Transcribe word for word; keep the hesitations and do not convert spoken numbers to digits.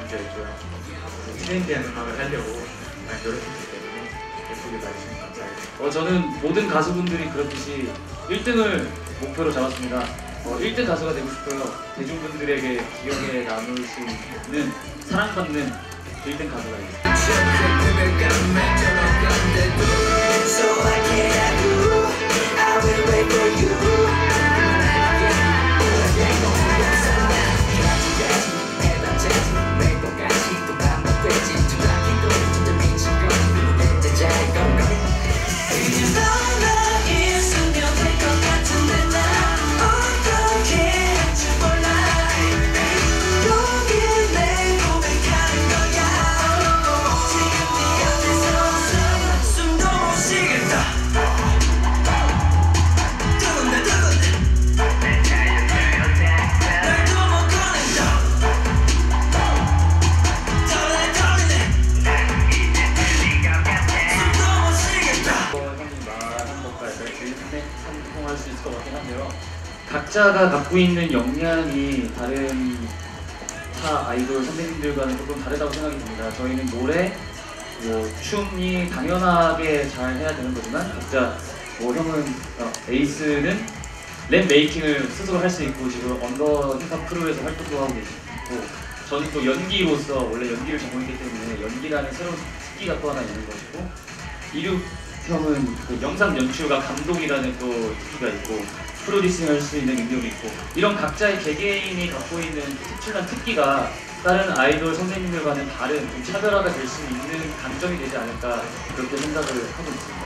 느껴있고요. 트렌디한 음악을 하려고 많이 노력했기 때문에 예쁘게 봐주시면 감사하겠습니다. 어, 저는 모든 가수분들이 그렇듯이 일 등을 목표로 잡았습니다. 어, 일 등 가수가 되고 싶고요. 대중분들에게 기억에 남을 수 있는 사랑받는 일 등 가수가 되겠습니다. 상봉할 수 있을 것 같긴 한데요. 각자가 갖고 있는 역량이 다른 타 아이돌 선배님들과는 조금 다르다고 생각이 듭니다. 저희는 노래, 뭐 춤이 당연하게 잘 해야 되는 거지만 각자 뭐 형은 어, 에이스는 랩 메이킹을 스스로 할 수 있고 지금 언더 힙합 크루에서 활동도 하고 계시고 저는 또 연기로서 원래 연기를 전공했기 때문에 연기라는 새로운 특기가 또 하나 있는 것이고 이륙 형은 그 영상 연출과 감독이라는 또 특기가 있고 프로듀싱 할 수 있는 능력이 있고 이런 각자의 개개인이 갖고 있는 특출난 특기가 다른 아이돌 선생님들과는 다른 좀 차별화가 될 수 있는 강점이 되지 않을까 그렇게 생각을 하고 있습니다.